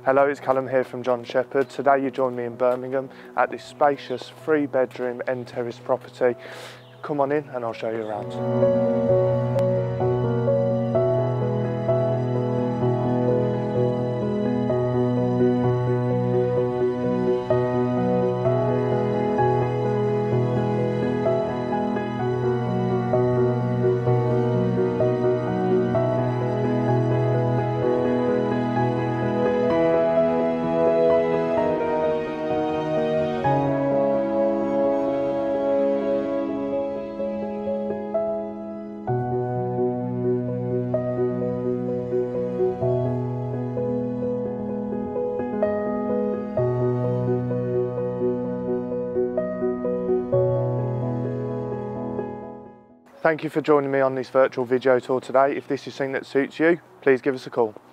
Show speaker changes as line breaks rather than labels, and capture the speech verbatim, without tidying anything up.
Hello, it's Callum here from John Shepherd. Today you join me in Birmingham at this spacious three bedroom end terrace property. Come on in and I'll show you around. Thank you for joining me on this virtual video tour today. If this is something that suits you, please give us a call.